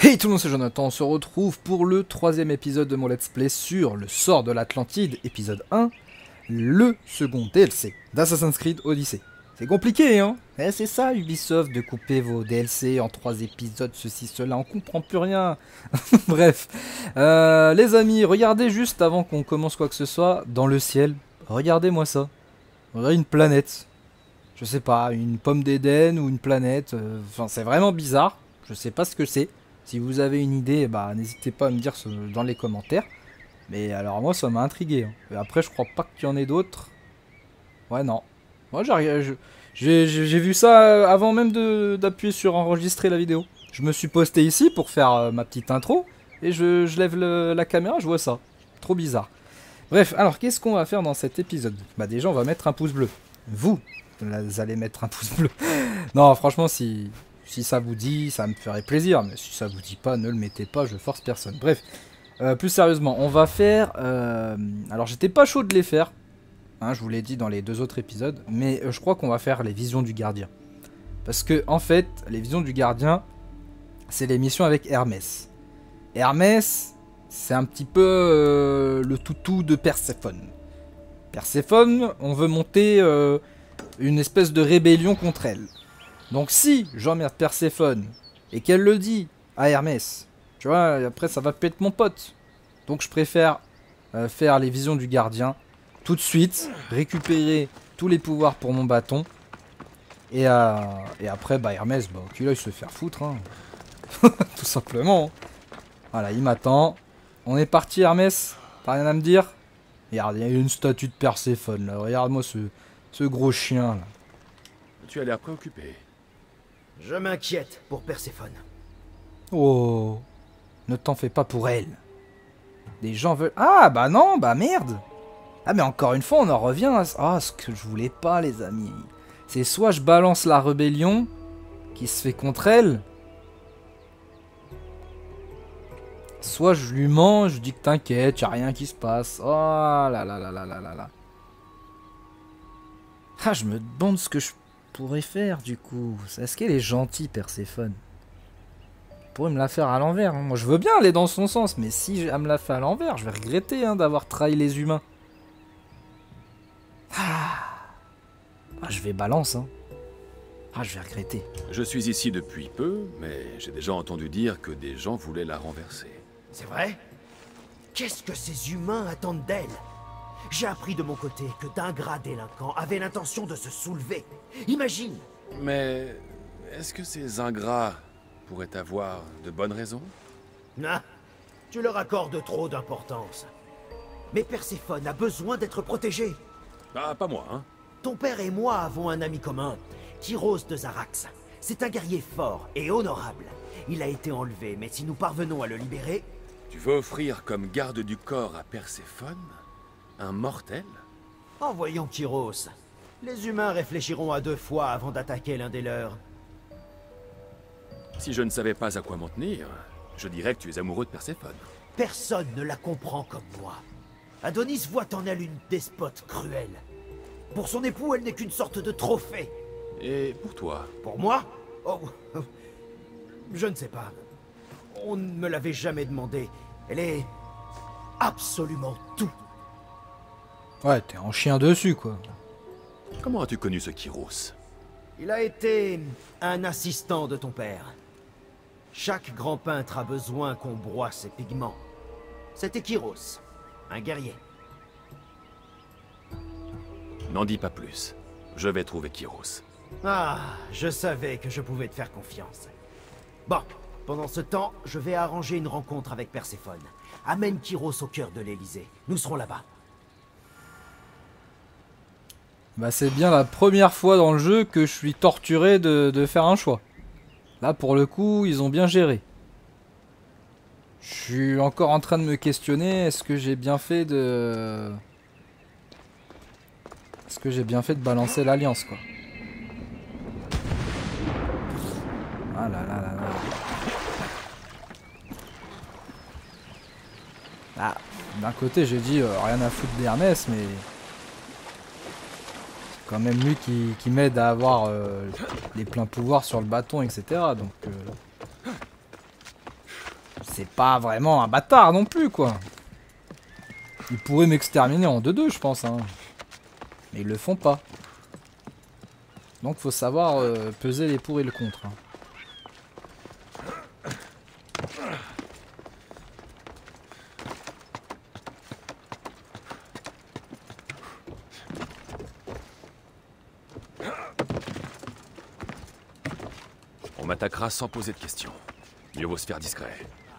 Hey tout le monde, c'est Jonathan, on se retrouve pour le troisième épisode de mon let's play sur le sort de l'Atlantide, épisode 1, le second DLC d'Assassin's Creed Odyssey. C'est compliqué, hein? Eh, c'est ça Ubisoft, de couper vos DLC en 3 épisodes, ceci, cela, on comprend plus rien. Bref, les amis, regardez juste avant qu'on commence quoi que ce soit, dans le ciel, regardez-moi ça. Regardez une planète. Je sais pas, une pomme d'Éden ou une planète, enfin c'est vraiment bizarre, je sais pas ce que c'est. Si vous avez une idée, bah n'hésitez pas à me dire dans les commentaires. Mais alors moi ça m'a intrigué. Hein. Et après je crois pas qu'il y en ait d'autres. Ouais non. Moi j'ai vu ça avant même d'appuyer sur enregistrer la vidéo. Je me suis posté ici pour faire ma petite intro. Et je lève la caméra, je vois ça. Trop bizarre. Bref, alors qu'est-ce qu'on va faire dans cet épisode? Bah déjà on va mettre un pouce bleu. Vous allez mettre un pouce bleu. Non franchement si ça vous dit, ça me ferait plaisir, mais si ça vous dit pas, ne le mettez pas, je force personne. Bref, plus sérieusement, on va faire... alors j'étais pas chaud de les faire, hein, je vous l'ai dit dans les 2 autres épisodes, mais je crois qu'on va faire les visions du gardien. Parce que, en fait, les visions du gardien, c'est les missions avec Hermès. Hermès, c'est un petit peu le toutou de Perséphone. Perséphone, on veut monter une espèce de rébellion contre elle. Donc si j'emmerde Perséphone et qu'elle le dit à Hermès, tu vois, après ça va péter mon pote. Donc je préfère faire les visions du gardien tout de suite, récupérer tous les pouvoirs pour mon bâton. Et après, bah Hermès, bah qu'il aille se faire foutre, hein. Tout simplement. Voilà, il m'attend. On est parti Hermès, t'as rien à me dire? Regarde, il y a une statue de Perséphone là, regarde-moi ce gros chien là. Tu as l'air préoccupé. Je m'inquiète pour Perséphone. Oh, ne t'en fais pas pour elle. Des gens veulent... Ah, bah non, bah merde. Ah, mais encore une fois, on en revient à... Ah, ce que je voulais pas, les amis. C'est soit je balance la rébellion qui se fait contre elle, soit je lui mens, je dis que t'inquiète, y a rien qui se passe. Oh là là là là là là là. Ah, je me demande ce que je pourrais faire, du coup. Est-ce qu'elle est gentille, Perséphone? Pourrait me la faire à l'envers. Hein. Moi, je veux bien aller dans son sens, mais si elle me la fait à l'envers, je vais regretter hein, d'avoir trahi les humains. Ah, je vais balance. Hein. Ah, je vais regretter. Je suis ici depuis peu, mais j'ai déjà entendu dire que des gens voulaient la renverser. C'est vrai? Qu'est-ce que ces humains attendent d'elle? J'ai appris de mon côté que d'ingrats délinquants avaient l'intention de se soulever. Imagine! Mais est-ce que ces ingrats pourraient avoir de bonnes raisons? Ah, tu leur accordes trop d'importance. Mais Perséphone a besoin d'être protégée. Ah, pas moi, hein. Ton père et moi avons un ami commun, Kyros de Zarax. C'est un guerrier fort et honorable. Il a été enlevé, mais si nous parvenons à le libérer... Tu veux offrir comme garde du corps à Perséphone un mortel? En voyant Kyros, les humains réfléchiront à 2 fois avant d'attaquer l'un des leurs. Si je ne savais pas à quoi m'en tenir, je dirais que tu es amoureux de Perséphone. Personne ne la comprend comme moi. Adonis voit en elle une despote cruelle. Pour son époux, elle n'est qu'une sorte de trophée. Et pour toi? Pour moi? Oh, je ne sais pas. On ne me l'avait jamais demandé. Elle est absolument tout. Ouais, t'es en chien dessus, quoi. Comment as-tu connu ce Kyros? Il a été un assistant de ton père. Chaque grand peintre a besoin qu'on broie ses pigments. C'était Kyros, un guerrier. N'en dis pas plus. Je vais trouver Kyros. Ah, je savais que je pouvais te faire confiance. Bon, pendant ce temps, je vais arranger une rencontre avec Perséphone. Amène Kyros au cœur de l'Elysée. Nous serons là-bas. Bah c'est bien la première fois dans le jeu que je suis torturé de faire un choix. Là pour le coup ils ont bien géré. Je suis encore en train de me questionner, est-ce que j'ai bien fait de... Est-ce que j'ai bien fait de balancer l'alliance quoi. Ah là là là là. Ah, d'un côté j'ai dit rien à foutre d'Hermès mais... quand même lui qui m'aide à avoir les pleins pouvoirs sur le bâton, etc. Donc, c'est pas vraiment un bâtard non plus, quoi. Ils pourraient m'exterminer en 2-2, je pense, hein. Mais ils le font pas. Donc faut savoir peser les pour et le contre. Hein. On m'attaquera sans poser de questions. Mieux vaut se faire discret.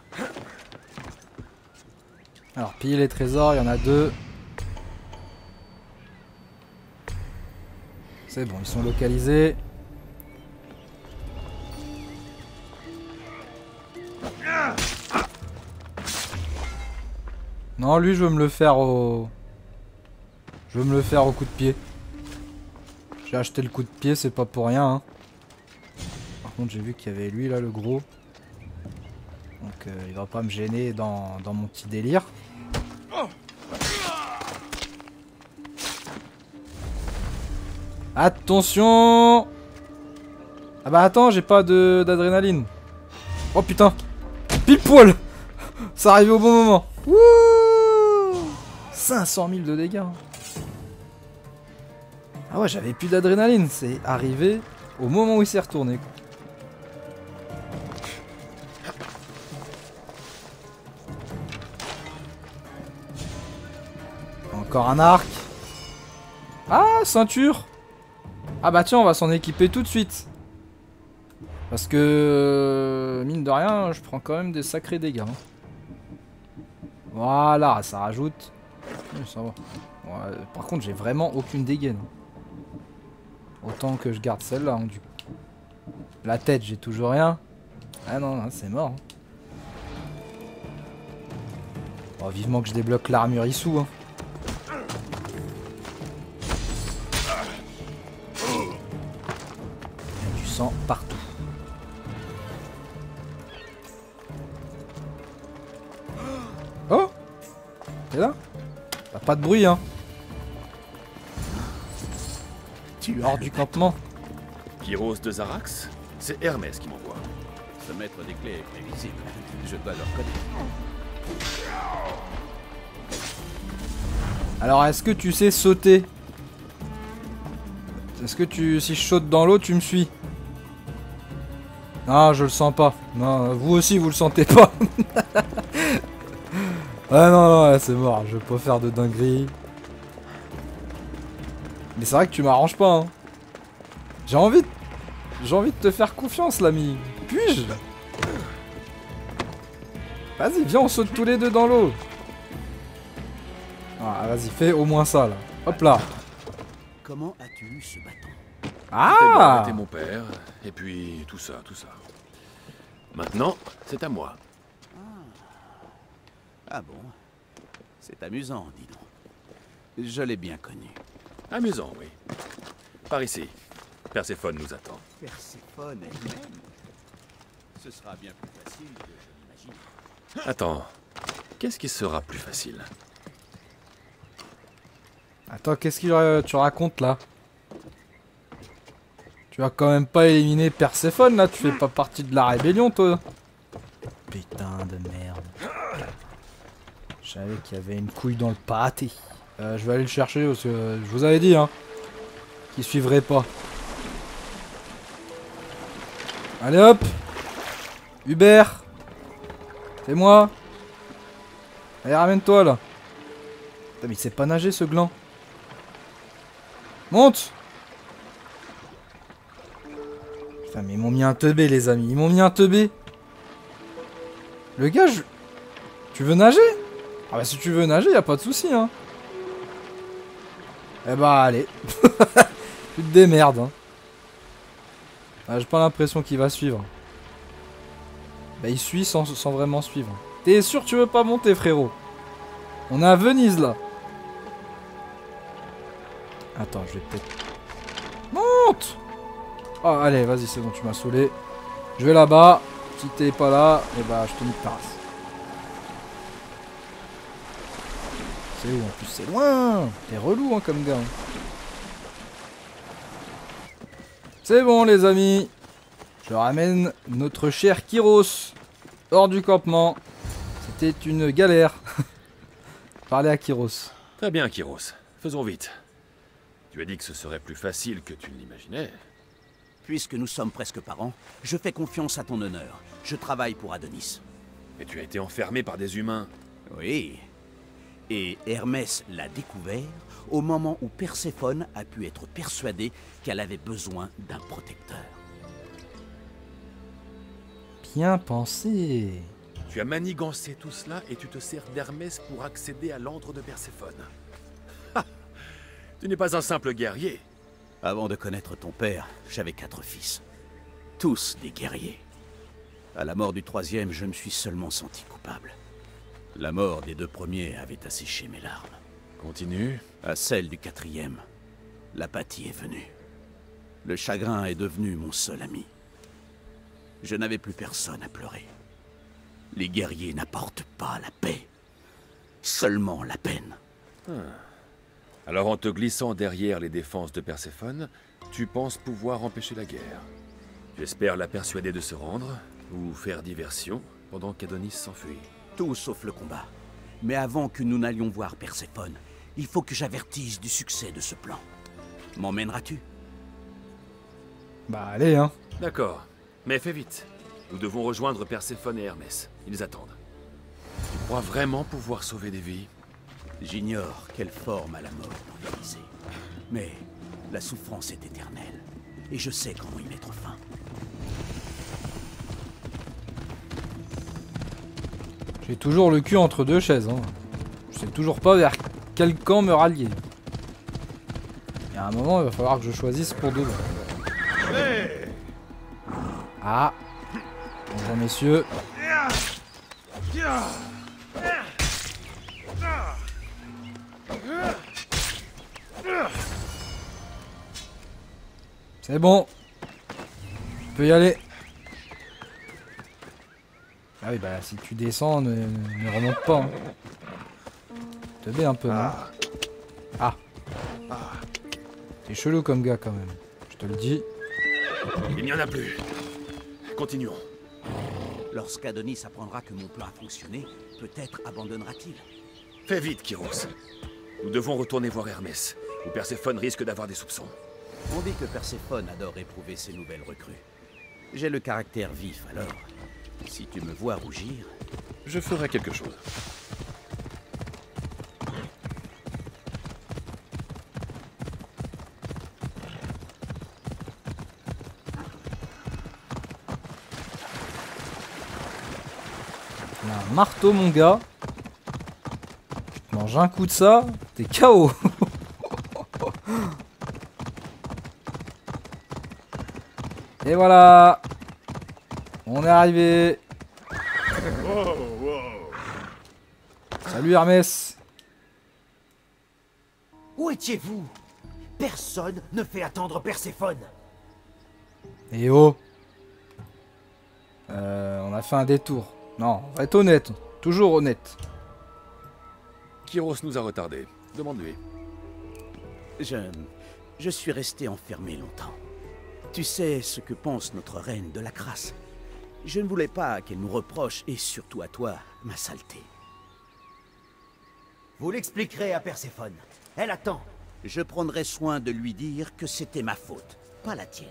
Alors piller les trésors, il y en a 2. C'est bon, ils sont localisés. Non, lui, je veux me le faire au... Je veux me le faire au coup de pied. J'ai acheté le coup de pied, c'est pas pour rien. Hein. Par contre, j'ai vu qu'il y avait lui, là, le gros. Donc, il va pas me gêner dans mon petit délire. Attention! Ah bah attends, j'ai pas d'adrénaline. Oh putain! Pile poil! Ça arrive au bon moment. Wouh! 500 000 de dégâts. Ah ouais, j'avais plus d'adrénaline. C'est arrivé au moment où il s'est retourné. Encore un arc. Ah, ceinture! Ah bah tiens, on va s'en équiper tout de suite. Parce que, mine de rien, je prends quand même des sacrés dégâts. Hein. Voilà, ça rajoute. Oui, ça va. Ouais, par contre, j'ai vraiment aucune dégaine. Autant que je garde celle-là. Hein, du coup. La tête, j'ai toujours rien. Ah non, non c'est mort. Hein. Oh, vivement que je débloque l'armure Issou. Hein. Partout. Oh! T'es là? T'as pas de bruit, hein? Tu es hors du campement. Kyros de Zarax? C'est Hermès qui m'envoie. Ce maître des clés est prévisible. Je dois le reconnaître. Alors, est-ce que tu sais sauter? Est-ce que tu... Si je saute dans l'eau, tu me suis? Non, je le sens pas. Non, vous aussi, vous le sentez pas. Ah non, non, c'est mort. Je vais pas faire de dinguerie. Mais c'est vrai que tu m'arranges pas. Hein. J'ai envie de te faire confiance, l'ami. Puis-je? Vas-y, viens, on saute tous les deux dans l'eau. Ah, vas-y, fais au moins ça, là. Hop là. Comment as-tu eu ce bâton? Ah! C'était mon père, et puis tout ça, tout ça. Maintenant, c'est à moi. Ah bon? C'est amusant, dis donc. Je l'ai bien connu. Amusant, oui. Par ici. Perséphone nous attend. Perséphone elle-même? Ce sera bien plus facile que je l'imagine. Attends, qu'est-ce qui sera plus facile? Attends, qu'est-ce que tu racontes, là? Tu vas quand même pas éliminer Perséphone là, tu fais pas partie de la rébellion toi. Putain de merde. Je savais qu'il y avait une couille dans le pâté. Je vais aller le chercher parce que je vous avais dit hein. Qu'il suivrait pas. Allez hop. Hubert. C'est moi. Allez ramène-toi là. Putain mais il sait pas nager ce gland. Monte. Putain, mais ils m'ont mis un teubé, les amis. Ils m'ont mis un teubé. Le gars, tu veux nager? Ah bah si tu veux nager, y a pas de souci, hein. Eh bah, allez. Tu te démerdes, hein. Ah, j'ai pas l'impression qu'il va suivre. Bah, il suit sans vraiment suivre. T'es sûr que tu veux pas monter, frérot? On est à Venise, là. Attends, je vais peut-être... Monte! Oh, allez, vas-y, c'est bon, tu m'as saoulé. Je vais là-bas. Si t'es pas là, et bah, je te nique ta race. C'est où en plus? C'est loin! T'es relou, hein, comme gars. C'est bon, les amis. Je ramène notre cher Kyros hors du campement. c'était une galère. Parler à Kyros. Très bien, Kyros. Faisons vite. Tu as dit que ce serait plus facile que tu ne l'imaginais. Puisque nous sommes presque parents, je fais confiance à ton honneur. Je travaille pour Adonis. Et tu as été enfermé par des humains. Oui. Et Hermès l'a découvert au moment où Perséphone a pu être persuadée qu'elle avait besoin d'un protecteur. Bien pensé. Tu as manigancé tout cela et tu te sers d'Hermès pour accéder à l'antre de Perséphone. Ha! Tu n'es pas un simple guerrier. Avant de connaître ton père, j'avais 4 fils. Tous des guerriers. À la mort du 3e, je me suis seulement senti coupable. La mort des 2 premiers avait asséché mes larmes. Continue. À celle du 4e, l'apathie est venue. Le chagrin est devenu mon seul ami. Je n'avais plus personne à pleurer. Les guerriers n'apportent pas la paix, seulement la peine. Alors en te glissant derrière les défenses de Perséphone, tu penses pouvoir empêcher la guerre. J'espère la persuader de se rendre, ou faire diversion, pendant qu'Adonis s'enfuit. Tout sauf le combat. Mais avant que nous n'allions voir Perséphone, il faut que j'avertisse du succès de ce plan. M'emmèneras-tu? Bah allez, hein. D'accord, mais fais vite. Nous devons rejoindre Perséphone et Hermès. Ils attendent. Tu crois vraiment pouvoir sauver des vies? J'ignore quelle forme a la mort dans l'Élysée. Mais la souffrance est éternelle. Et je sais comment y mettre fin. J'ai toujours le cul entre deux chaises, hein. Je sais toujours pas vers quel camp me rallier. Il y a un moment, il va falloir que je choisisse pour de bon. Ah. Bonjour messieurs. C'est bon. Tu peux y aller. Ah oui, bah si tu descends, ne remonte pas. Hein. Te baie un peu, non? Ah. T'es chelou comme gars quand même. Je te le dis. Il n'y en a plus. Continuons. Lorsqu'Adonis apprendra que mon plan a fonctionné, peut-être abandonnera-t-il. Fais vite, Kyros. Nous devons retourner voir Hermès, où Perséphone risque d'avoir des soupçons. On dit que Perséphone adore éprouver ses nouvelles recrues. J'ai le caractère vif, alors. Si tu me vois rougir... Je ferai quelque chose. Il y a un marteau, mon gars. Tu te manges un coup de ça, t'es KO. Et voilà. On est arrivé. Salut Hermès. Où étiez-vous? Personne ne fait attendre Perséphone. Et oh. On a fait un détour. Non, on va être honnête. Toujours honnête. Kyros nous a retardés. Demande-lui. Je suis resté enfermé longtemps. Tu sais ce que pense notre reine de la crasse. Je ne voulais pas qu'elle nous reproche, et surtout à toi, ma saleté. Vous l'expliquerez à Perséphone. Elle attend. Je prendrai soin de lui dire que c'était ma faute, pas la tienne.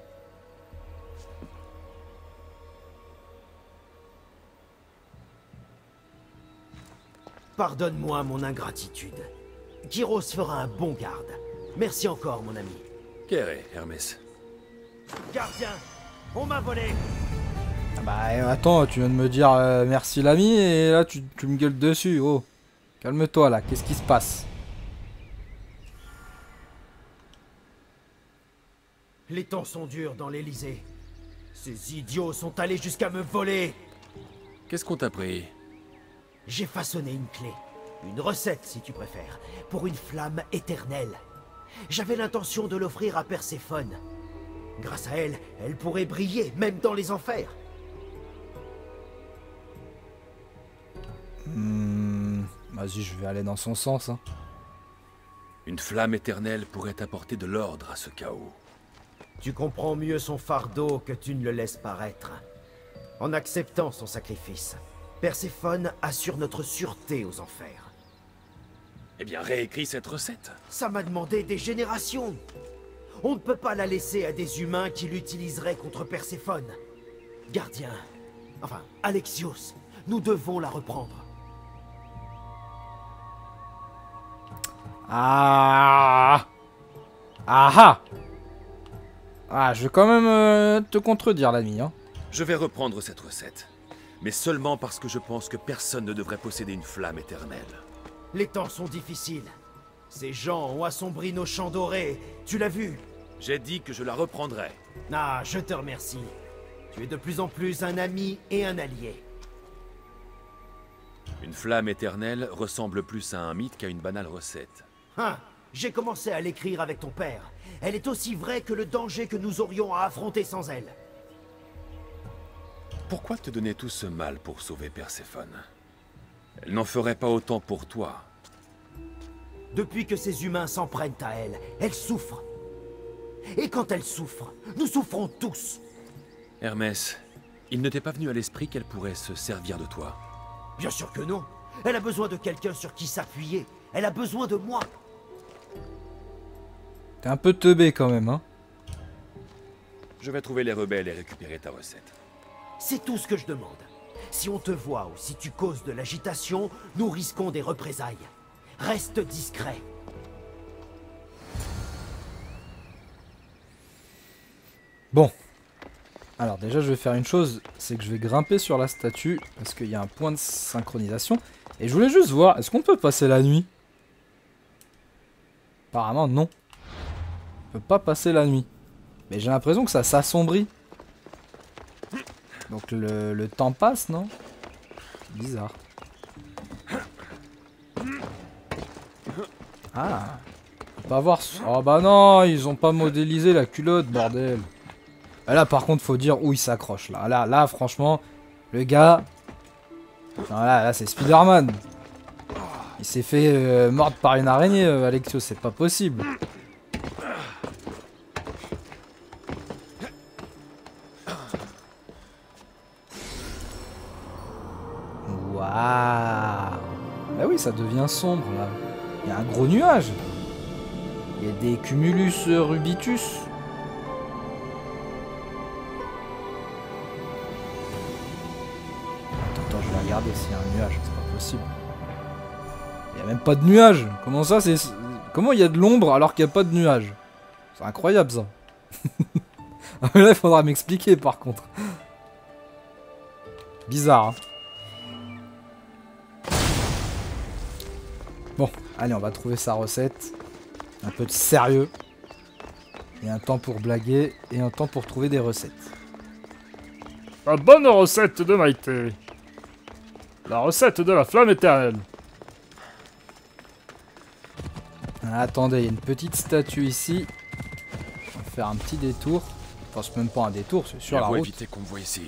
Pardonne-moi mon ingratitude. Kyros fera un bon garde. Merci encore, mon ami. Kéré, Hermès. Gardien, on m'a volé. Ah bah attends, tu viens de me dire merci l'ami et là tu me gueules dessus. Oh, calme-toi là, qu'est-ce qui se passe? Les temps sont durs dans l'Élysée. Ces idiots sont allés jusqu'à me voler. Qu'est-ce qu'on t'a pris? J'ai façonné une clé, une recette si tu préfères, pour une flamme éternelle. J'avais l'intention de l'offrir à Perséphone. Grâce à elle, elle pourrait briller, même dans les enfers. Vas-y, je vais aller dans son sens. Hein. Une flamme éternelle pourrait apporter de l'ordre à ce chaos. Tu comprends mieux son fardeau que tu ne le laisses paraître. En acceptant son sacrifice. Perséphone assure notre sûreté aux enfers. Eh bien, réécris cette recette. Ça m'a demandé des générations. On ne peut pas la laisser à des humains qui l'utiliseraient contre Perséphone. Gardien, enfin, Alexios, nous devons la reprendre. Ah ah ah, je vais quand même te contredire, l'ami, hein. Je vais reprendre cette recette. Mais seulement parce que je pense que personne ne devrait posséder une flamme éternelle. Les temps sont difficiles. Ces gens ont assombri nos champs dorés. Tu l'as vu? J'ai dit que je la reprendrai. Ah, je te remercie. Tu es de plus en plus un ami et un allié. Une flamme éternelle ressemble plus à un mythe qu'à une banale recette. Hein, j'ai commencé à l'écrire avec ton père. Elle est aussi vraie que le danger que nous aurions à affronter sans elle. Pourquoi te donner tout ce mal pour sauver Perséphone? Elle n'en ferait pas autant pour toi. Depuis que ces humains s'en prennent à elle, elle souffre. Et quand elle souffre, nous souffrons tous. Hermès, il ne t'est pas venu à l'esprit qu'elle pourrait se servir de toi? Bien sûr que non. Elle a besoin de quelqu'un sur qui s'appuyer. Elle a besoin de moi. T'es un peu teubé quand même, hein. Je vais trouver les rebelles et récupérer ta recette. C'est tout ce que je demande. Si on te voit ou si tu causes de l'agitation, nous risquons des représailles. Reste discret. Bon. Alors déjà, je vais faire une chose, c'est que je vais grimper sur la statue, parce qu'il y a un point de synchronisation. Et je voulais juste voir, est-ce qu'on peut passer la nuit? Apparemment, non. On peut pas passer la nuit. Mais j'ai l'impression que ça s'assombrit. Donc le temps passe, non? Bizarre. Ah. On peut pas voir... Oh bah non, ils ont pas modélisé la culotte, bordel. Là par contre faut dire où il s'accroche là. Là franchement le gars. Non, là c'est Spider-Man. Il s'est fait mordre par une araignée, Alexios, c'est pas possible. Waouh. Bah oui, ça devient sombre là. Il y a un gros nuage. Il y a des cumulus rubitus. Attends, je vais regarder s'il y a un nuage, c'est pas possible. Il n'y a même pas de nuage. Comment ça, c'est... Comment il y a de l'ombre alors qu'il n'y a pas de nuage? C'est incroyable ça. Là, il faudra m'expliquer par contre. Bizarre, hein. Bon, allez, on va trouver sa recette. Un peu de sérieux. Et un temps pour blaguer. Et un temps pour trouver des recettes. La bonne recette de Maïté. La recette de la flamme éternelle. Ah, attendez, il y a une petite statue ici. On va faire un petit détour. Enfin, c'est même pas un détour, c'est sur la route. Éviter qu'on me voit ici.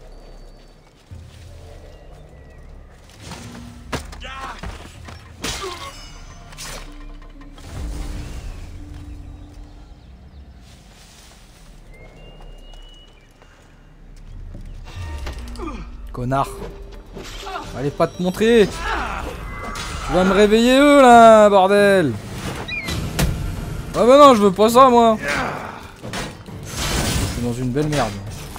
Connard. Allez pas te montrer. Tu vas me réveiller eux là, bordel. Ah bah non, je veux pas ça moi. Je suis dans une belle merde.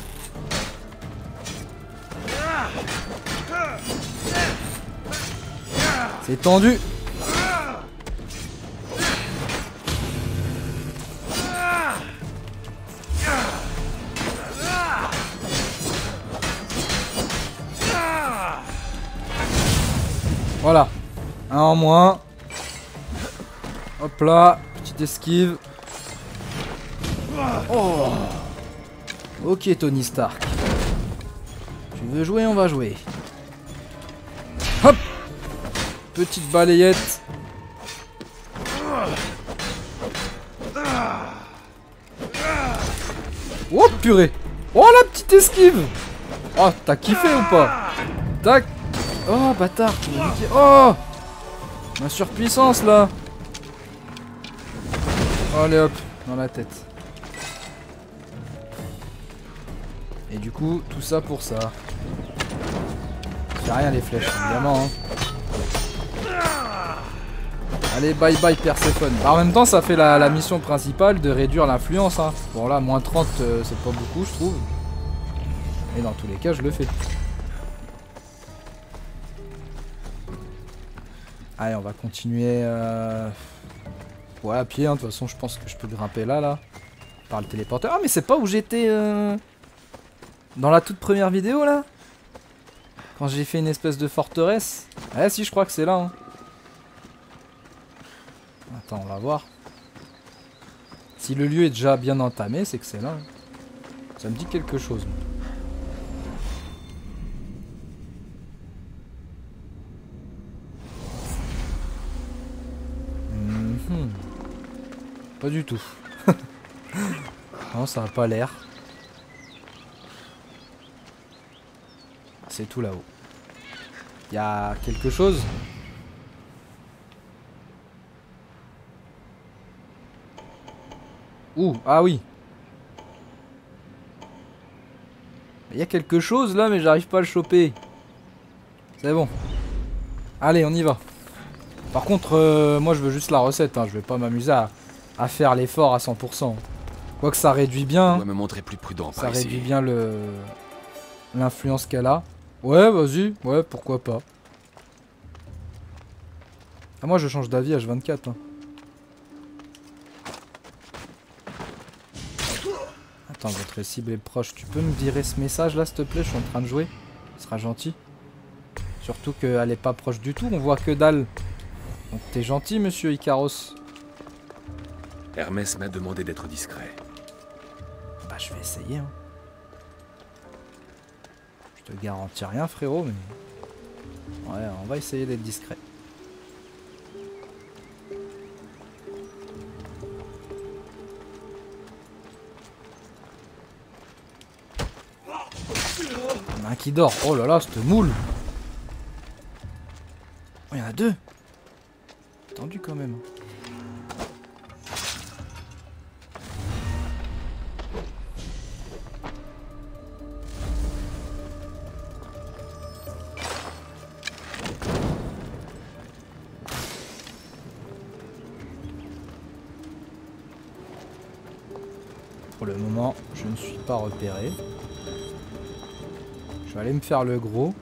C'est tendu. Voilà. Un en moins. Hop là. Petite esquive. Oh. Ok Tony Stark. Tu veux jouer, on va jouer. Hop. Petite balayette. Oh purée. Oh la petite esquive. Oh t'as kiffé ou pas? Tac. Oh bâtard, tu m'as niqué. Oh ma surpuissance là. Allez hop, dans la tête. Et du coup, tout ça pour ça. fait rien les flèches, évidemment. Hein. Allez, bye bye Perséphone. Bah, en même temps, ça fait la mission principale de réduire l'influence. Hein. Bon là, moins 30, c'est pas beaucoup, je trouve. Et dans tous les cas, je le fais. Allez, on va continuer... Ouais, à pied, hein. De toute façon, je pense que je peux grimper là. Par le téléporteur. Ah, mais c'est pas où j'étais... Dans la toute première vidéo, là? Quand j'ai fait une espèce de forteresse. Ouais, si, je crois que c'est là. Hein. Attends, on va voir. Si le lieu est déjà bien entamé, c'est que c'est là. Hein. Ça me dit quelque chose. Pas du tout. Non, ça a pas l'air. C'est tout là-haut. Il y a quelque chose? Ouh, ah oui. Il y a quelque chose là, mais j'arrive pas à le choper. C'est bon. Allez, on y va. Par contre, moi je veux juste la recette. Hein. Je vais pas m'amuser à faire l'effort à 100%. Quoique ça réduit bien. On va me montrer plus prudent. Ça réduit bien l'influence qu'elle a. Ouais, vas-y. Ouais, pourquoi pas. Ah, moi je change d'avis H24. Hein. Attends, votre cible est proche. Tu peux me virer ce message là, s'il te plaît? Je suis en train de jouer. Ce sera gentil. Surtout qu'elle est pas proche du tout. On voit que dalle. Donc t'es gentil, monsieur Icaros. Hermès m'a demandé d'être discret. Bah, je vais essayer. Hein. Je te garantis rien, frérot, mais... Ouais, on va essayer d'être discret. Il y en a un qui dort. Oh là là, cette moule. Oh, il y en a deux. Tendu quand même. Pour le moment, je ne suis pas repéré. Je vais aller me faire le gros.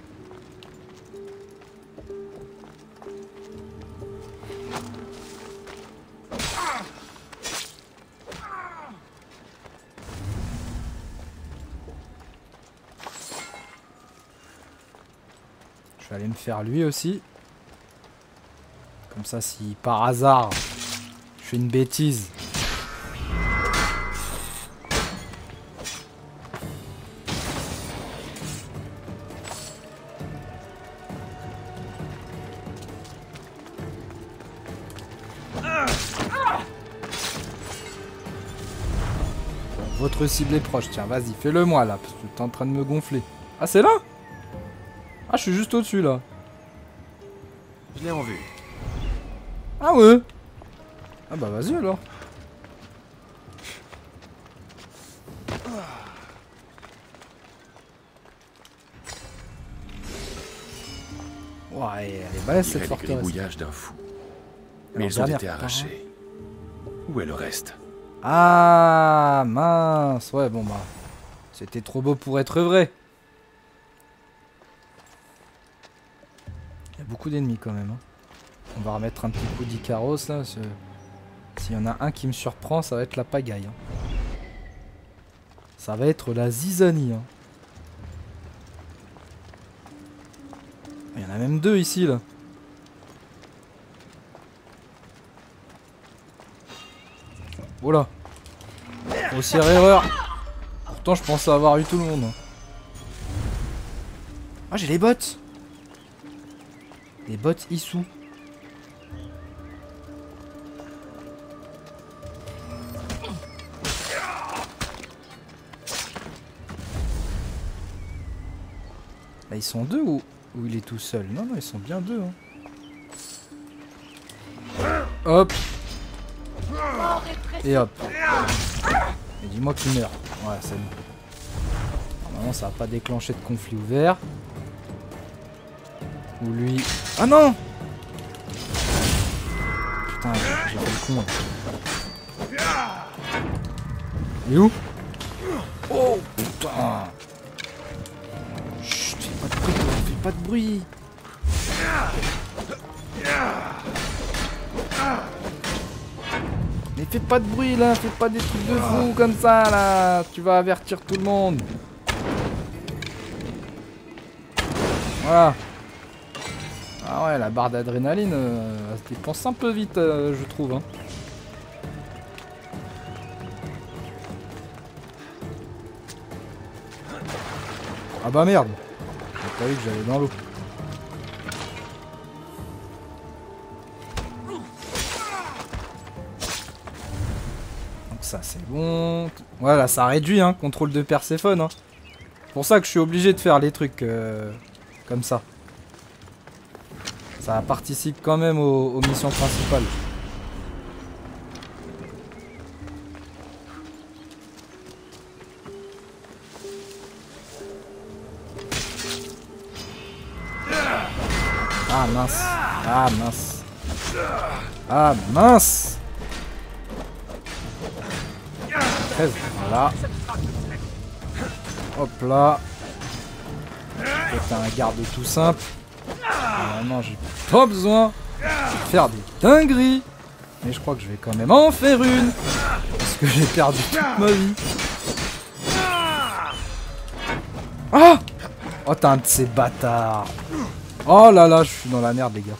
Je vais aller me faire lui aussi. Comme ça, si par hasard, je fais une bêtise... Votre cible est proche, tiens, vas-y, fais-le moi là, parce que t'es en train de me gonfler. Ah, c'est là? Ah, je suis juste au-dessus là. Je l'ai en vue. Ah ouais? Ah bah vas-y alors. Ouais, elle est balèze cette forteresse. Le bouillage d'un fou. Mais ils ont été arrachés. Où est le reste? Ah mince, ouais bon bah c'était trop beau pour être vrai. Il y a beaucoup d'ennemis quand même. Hein. On va remettre un petit coup d'Icaros là. S'il y en a un qui me surprend, ça va être la pagaille. Hein. Ça va être la zizanie. Hein. Il y en a même deux ici là. Oh là. Grossière erreur. Pourtant je pensais avoir eu tout le monde. Ah, j'ai les bottes. Les bottes Issou. Là ils sont deux ou il est tout seul? Non, non, ils sont bien deux. Hein. Hop. Et hop. Et dis-moi qu'il meurt. Ouais, c'est bon. Normalement, ça va pas déclencher de conflit ouvert. Ou lui... Ah non! Putain, j'ai fait le con. Là. Il est où? Oh putain! Chut, fais pas de bruit, toi, fais pas de bruit! Mais fais pas de bruit là, fais pas des trucs de fou comme ça là! Tu vas avertir tout le monde! Voilà! Ah ouais, la barre d'adrénaline, elle se dépense un peu vite, je trouve. Hein. Ah bah merde! J'ai pas vu que j'allais dans l'eau. Donc ça c'est bon. Voilà, ça réduit, hein, contrôle de Perséphone. Hein. C'est pour ça que je suis obligé de faire les trucs comme ça. Ça participe quand même aux missions principales. Ah mince. Ah mince. Ah mince. 13, voilà. Hop là. C'est un garde tout simple. Normalement j'ai pas besoin de faire des dingueries. Mais je crois que je vais quand même en faire une. Parce que j'ai perdu toute ma vie. Ah! Oh t'es un de ces bâtards. Oh là là, je suis dans la merde les gars.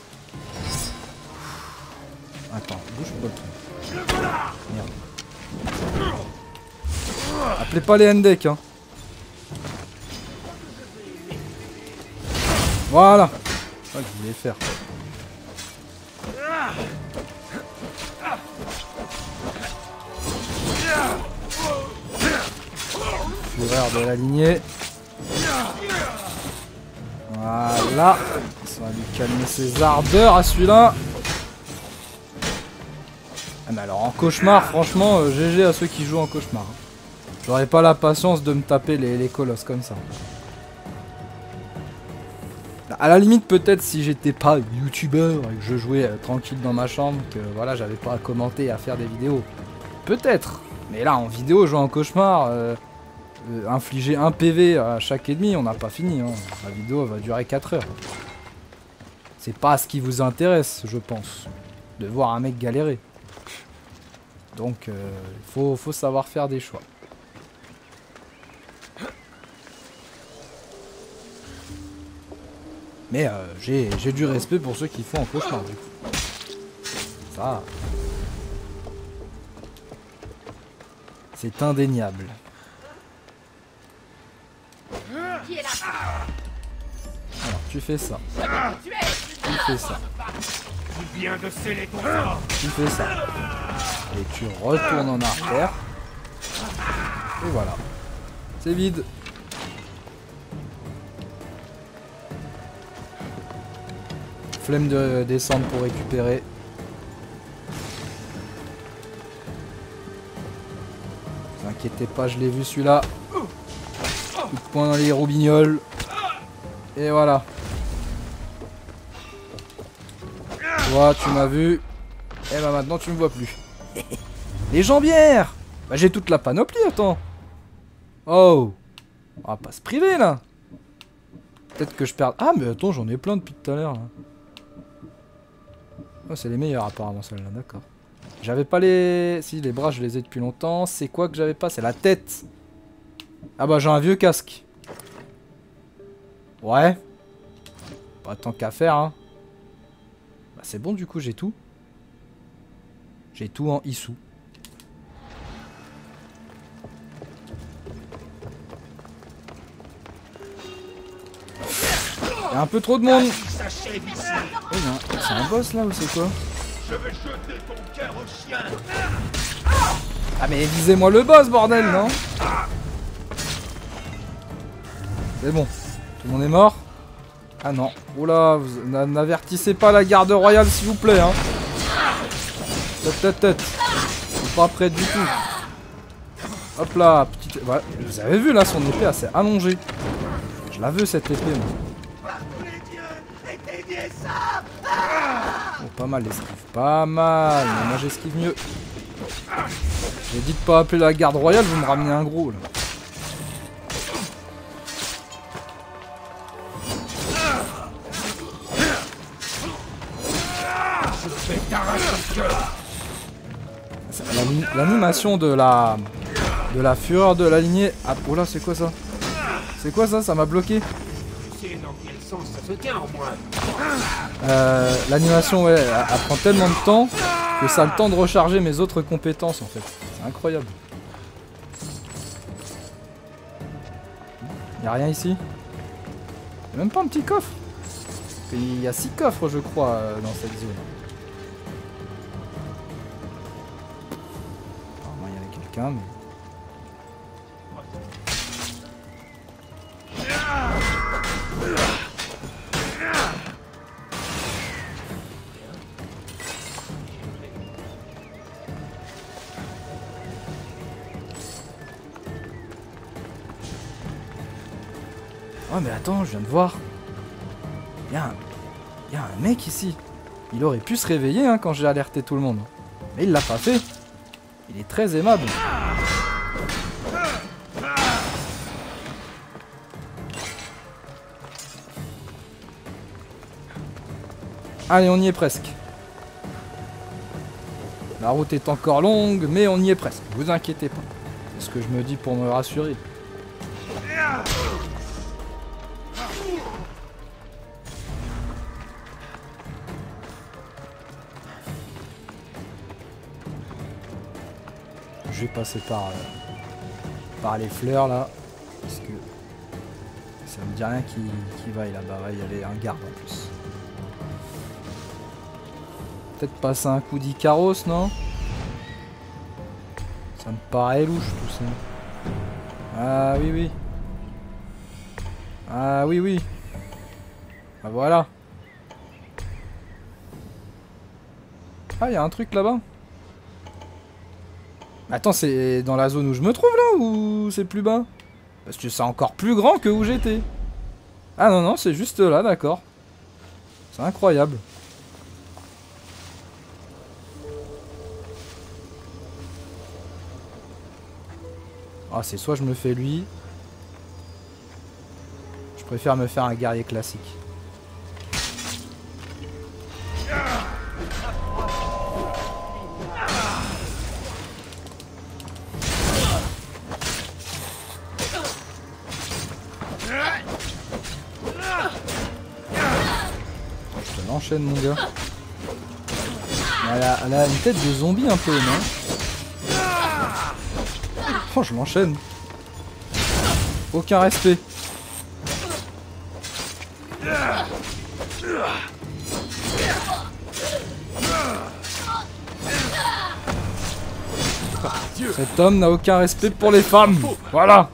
Attends, bouge pas le truc. Merde. Appelez pas les Hendek hein. Voilà. C'est ça que je voulais faire. Fureur de la lignée. Voilà. Ça va lui calmer ses ardeurs à celui-là. Ah mais alors en cauchemar, franchement, GG à ceux qui jouent en cauchemar. J'aurais pas la patience de me taper les colosses comme ça. À la limite peut-être si j'étais pas youtubeur et que je jouais tranquille dans ma chambre, que voilà j'avais pas à commenter et à faire des vidéos. Peut-être. Mais là en vidéo, jouer en cauchemar, infliger 1 PV à chaque ennemi, on n'a pas fini. Hein. La vidéo va durer 4 heures. C'est pas ce qui vous intéresse, je pense. De voir un mec galérer. Donc faut savoir faire des choix. Mais j'ai du respect pour ceux qui font en cauchemar du coup. Ça. C'est indéniable. Alors tu fais ça. Tu fais ça. Tu fais ça. Et tu retournes en arrière. Et voilà. C'est vide. Flemme de descendre pour récupérer. Ne vous inquiétez pas, je l'ai vu celui-là. Coup de poing dans les roubignoles. Et voilà. Toi, tu m'as vu. Et bah maintenant tu me vois plus. Les jambières. Bah j'ai toute la panoplie, attends. Oh. On va pas se priver là. Peut-être que je perds... Ah mais attends, j'en ai plein depuis tout à l'heure là. Oh, c'est les meilleurs apparemment celle-là, d'accord. J'avais pas les... Si, les bras je les ai depuis longtemps. C'est quoi que j'avais pas? C'est la tête. Ah bah j'ai un vieux casque. Ouais. Pas tant qu'à faire hein. Bah c'est bon du coup, j'ai tout. J'ai tout en issou. Il y a un peu trop de monde. Oh, c'est un boss là ou c'est quoi? Ah mais visez-moi le boss bordel, non? C'est bon. Tout le monde est mort? Ah non. Oula, vous n'avertissez pas la garde royale s'il vous plaît hein. Tête. Je suis pas prêt du tout. Hop là, petite... Ouais, vous avez vu là, son épée assez allongée. Je la veux cette épée moi. Oh, pas mal l'esquive, pas mal. Mais moi j'esquive mieux. J'ai dit de pas appeler la garde royale, vous me ramenez un gros là. L'animation de la fureur de la lignée. Ah, oh là, c'est quoi ça? C'est quoi ça? Ça m'a bloqué. L'animation, ouais, elle prend tellement de temps que ça a le temps de recharger mes autres compétences en fait. C'est incroyable. Y'a rien ici? Y'a même pas un petit coffre? Il y a 6 coffres, je crois, dans cette zone. Normalement, il y avait quelqu'un, mais... Oh mais attends, je viens de voir. Il y a un mec ici. Il aurait pu se réveiller hein, quand j'ai alerté tout le monde. Mais il l'a pas fait. Il est très aimable. Allez, on y est presque. La route est encore longue, mais on y est presque. Vous inquiétez pas. C'est ce que je me dis pour me rassurer. Je vais passer par les fleurs là, parce que ça me dit rien qui vaille là-bas. Il y avait un garde en plus. Peut-être passer un coup d'Icaros, non? Ça me paraît louche tout ça. Ah oui oui. Ah oui oui. Ah voilà. Ah il y a un truc là-bas. Attends, c'est dans la zone où je me trouve là ou c'est plus bas? Parce que c'est encore plus grand que où j'étais. Ah non, non, c'est juste là, d'accord. C'est incroyable. Ah, c'est soit je me fais lui. Je préfère me faire un guerrier classique. Enchaîne mon gars. Elle a une tête de zombie un peu, non? Oh, je l'enchaîne. Aucun respect. Cet homme n'a aucun respect pour les femmes. Voilà.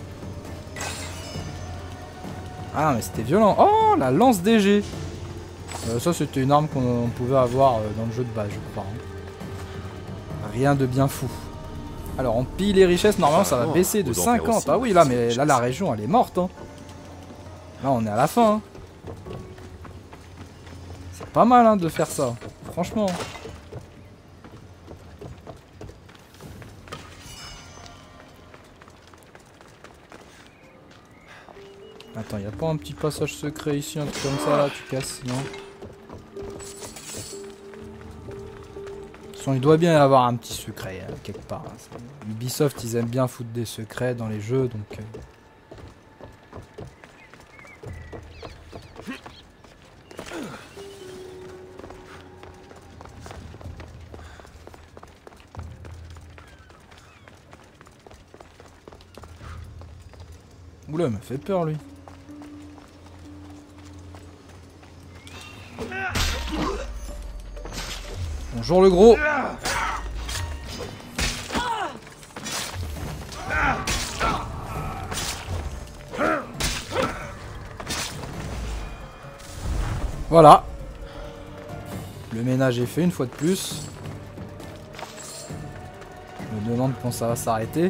Ah mais c'était violent. Oh, la lance DG. Ça c'était une arme qu'on pouvait avoir dans le jeu de base je crois. Rien de bien fou. Alors on pille les richesses, normalement ça va baisser de 50. Ah oui là mais là la région elle est morte hein. Là on est à la fin hein. C'est pas mal hein, de faire ça. Franchement. Attends, y'a pas un petit passage secret ici, un truc comme ça là, tu casses, non? Il doit bien y avoir un petit secret quelque part. Hein. Ubisoft, ils aiment bien foutre des secrets dans les jeux, donc... Oula, il m'a fait peur lui. Bonjour le gros. Voilà. Le ménage est fait une fois de plus. Je me demande quand ça va s'arrêter.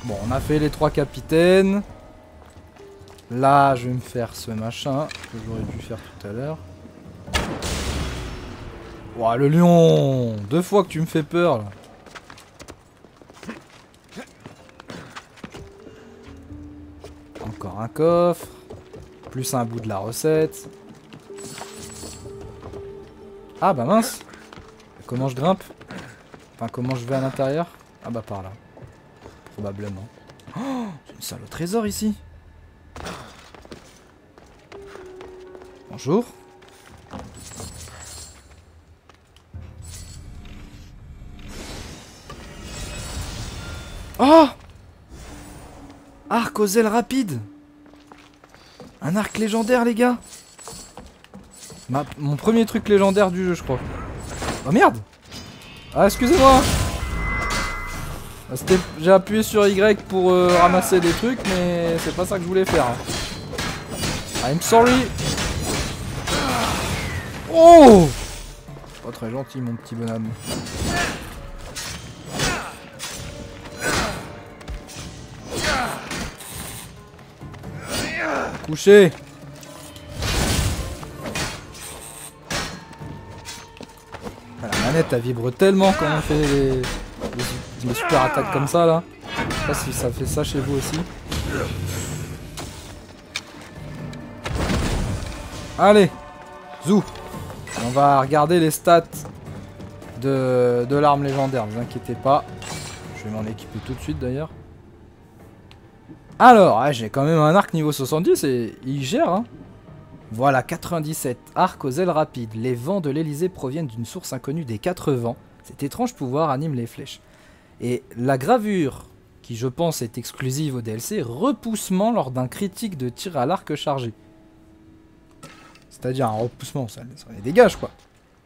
Bon, on a fait les 3 capitaines. Là, je vais me faire ce machin que j'aurais dû faire tout à l'heure. Ouah, le lion! 2 fois que tu me fais peur, là. Encore un coffre. Plus un bout de la recette. Ah bah mince! Comment je grimpe? Enfin, comment je vais à l'intérieur? Ah bah par là. Probablement. Oh! C'est une salle au trésor ici! Bonjour. Oh! Arc aux ailes rapides! Un arc légendaire, les gars! Mon premier truc légendaire du jeu, je crois. Oh merde! Ah, excusez-moi! J'ai appuyé sur Y pour ramasser des trucs, mais c'est pas ça que je voulais faire. I'm sorry! Oh! Pas très gentil, mon petit bonhomme. Couché. La manette elle vibre tellement quand on fait les super attaques comme ça là. Je sais pas si ça fait ça chez vous aussi. Allez, zou. On va regarder les stats de l'arme légendaire, ne vous inquiétez pas. Je vais m'en équiper tout de suite d'ailleurs. Alors, j'ai quand même un arc niveau 70 et il gère. Hein. Voilà, 97. Arc aux ailes rapides. Les vents de l'Elysée proviennent d'une source inconnue des 4 vents. Cet étrange pouvoir anime les flèches. Et la gravure, qui je pense est exclusive au DLC, repoussement lors d'un critique de tir à l'arc chargé. C'est-à-dire un repoussement, ça les dégage quoi.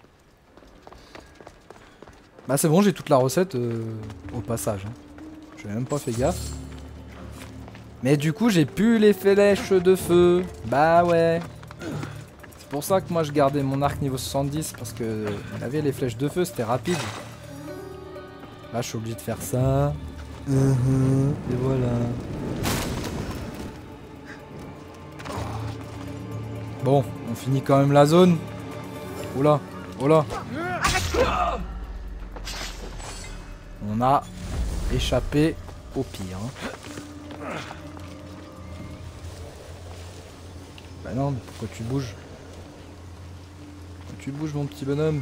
Bah c'est bon, j'ai toute la recette au passage. Hein. Je n'ai même pas fait gaffe. Mais du coup, j'ai plus les flèches de feu. Bah ouais. C'est pour ça que moi je gardais mon arc niveau 70. Parce que il avait les flèches de feu, c'était rapide. Là, je suis obligé de faire ça. Et voilà. Bon, on finit quand même la zone. Oula, oula. On a échappé au pire. Hein. Bah non, mais pourquoi tu bouges? Pourquoi tu bouges, mon petit bonhomme?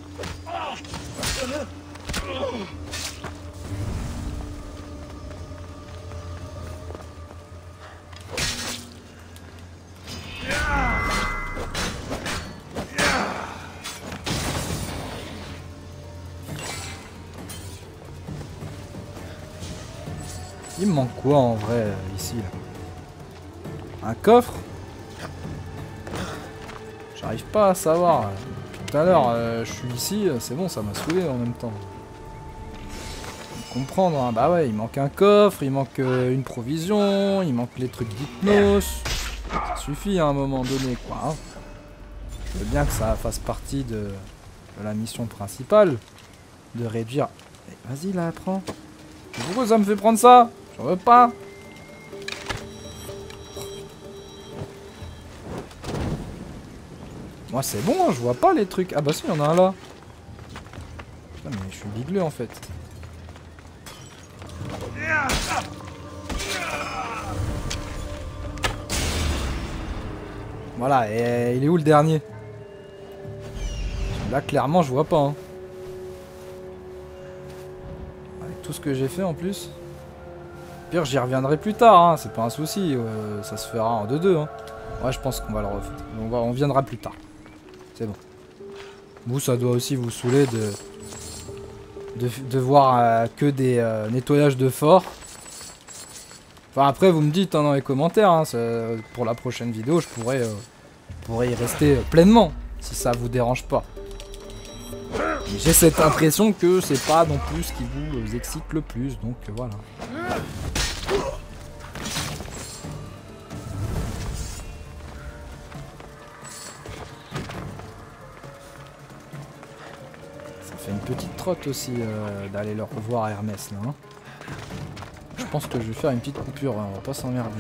Il me manque quoi en vrai ici là? Un coffre? J'arrive pas à savoir. Tout à l'heure, je suis ici, c'est bon, ça m'a saoulé en même temps. Faut comprendre, hein. Bah ouais, il manque un coffre, il manque une provision, il manque les trucs d'hypnose. Ça suffit à un moment donné, quoi. Hein. Je veux bien que ça fasse partie de la mission principale, de réduire. Vas-y là, prends. Pourquoi ça me fait prendre ça? J'en veux pas. Moi c'est bon, hein, je vois pas les trucs. Ah bah si, il y en a un là. Putain, mais je suis bigleux en fait. Voilà, et il est où le dernier? Là clairement je vois pas. Hein. Avec tout ce que j'ai fait en plus. Pire, j'y reviendrai plus tard, hein, c'est pas un souci. Ça se fera en 2-2. Hein. Ouais, je pense qu'on va le refaire. On viendra plus tard. C'est bon. Vous, ça doit aussi vous saouler de voir que des nettoyages de fort. Enfin, après, vous me dites hein, dans les commentaires, hein, pour la prochaine vidéo, je pourrais y rester pleinement, si ça vous dérange pas. J'ai cette impression que c'est pas non plus ce qui vous excite le plus, donc voilà. Ça fait une petite trotte aussi d'aller le revoir à Hermès là. Hein. Je pense que je vais faire une petite coupure, hein, on va pas s'emmerder.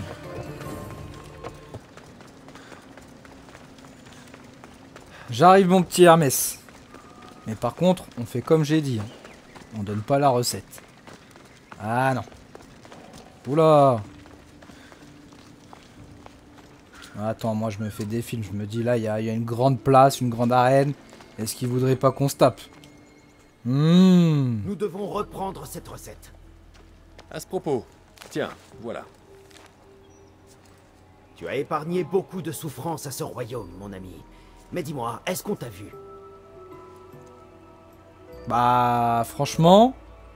J'arrive mon petit Hermès. Mais par contre, on fait comme j'ai dit. Hein. On donne pas la recette. Ah non. Oula. Attends, moi je me fais des films. Je me dis là, il y a une grande place, une grande arène. Est-ce qu'il voudrait pas qu'on se tape? Nous devons reprendre cette recette. À ce propos, tiens, voilà. Tu as épargné beaucoup de souffrances à ce royaume, mon ami. Mais dis-moi, est-ce qu'on t'a vu? Bah, franchement...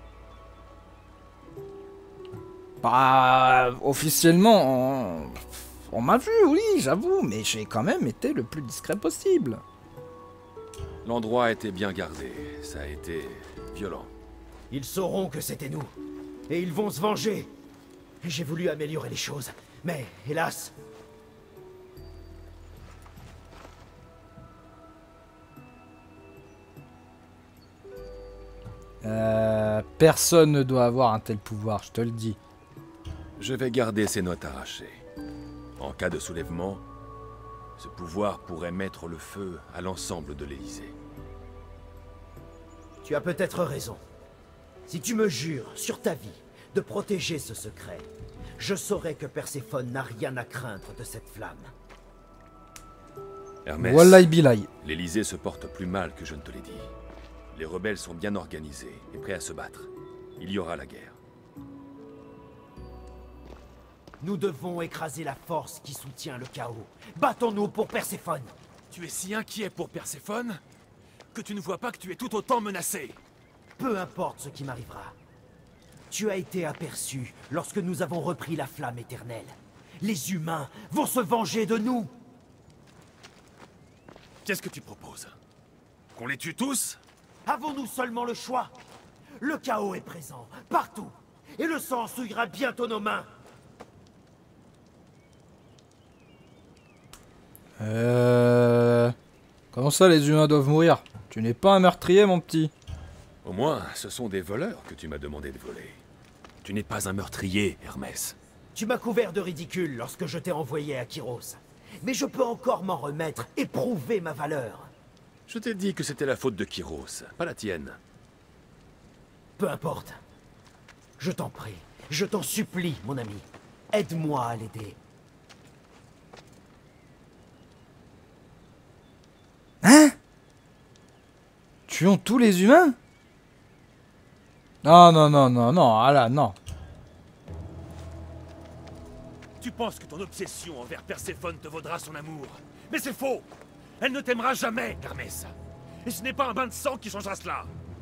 Bah, officiellement, on m'a vu, oui, j'avoue, mais j'ai quand même été le plus discret possible. L'endroit a été bien gardé, ça a été violent. Ils sauront que c'était nous. Et ils vont se venger. J'ai voulu améliorer les choses, mais hélas... Personne ne doit avoir un tel pouvoir, je te le dis. Je vais garder ces notes arrachées. En cas de soulèvement, ce pouvoir pourrait mettre le feu à l'ensemble de l'Élysée. Tu as peut-être raison. Si tu me jures, sur ta vie, de protéger ce secret, je saurai que Perséphone n'a rien à craindre de cette flamme. Hermès, Wallahi billahi. l'Élysée se porte plus mal que je ne te l'ai dit. Les rebelles sont bien organisés et prêts à se battre. Il y aura la guerre. Nous devons écraser la force qui soutient le chaos. Battons-nous pour Perséphone. Tu es si inquiet pour Perséphone que tu ne vois pas que tu es tout autant menacé. Peu importe ce qui m'arrivera. Tu as été aperçu lorsque nous avons repris la flamme éternelle. Les humains vont se venger de nous. Qu'est-ce que tu proposes? Qu'on les tue tous? Avons-nous seulement le choix? Le chaos est présent, partout. Et le sang souillera bientôt nos mains. Comment ça les humains doivent mourir? Tu n'es pas un meurtrier, mon petit. Au moins, ce sont des voleurs que tu m'as demandé de voler. Tu n'es pas un meurtrier, Hermès. Tu m'as couvert de ridicule lorsque je t'ai envoyé à Kyros. Mais je peux encore m'en remettre et prouver ma valeur. Je t'ai dit que c'était la faute de Kyros, pas la tienne. Peu importe. Je t'en prie, je t'en supplie, mon ami. Aide-moi à l'aider. Hein? Tuons tous les humains? Non, non, non, non, non, ah là, non. Tu penses que ton obsession envers Perséphone te vaudra son amour. Mais c'est faux! Elle ne t'aimera jamais, Hermès. Et ce n'est pas un bain de sang qui changera cela.